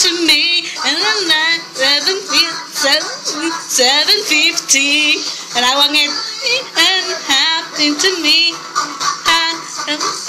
to me, and I'm not 750, and I want it and happening to me.